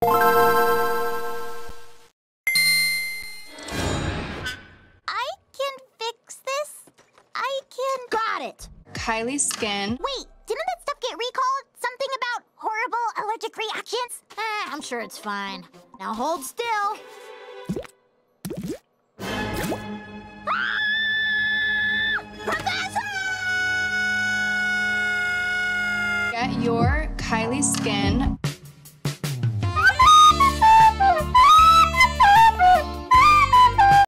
I can fix this. I can... Got it! Kylie's skin. Wait, didn't that stuff get recalled? Something about horrible allergic reactions? I'm sure it's fine. Now hold still. Professor! Get your Kylie skin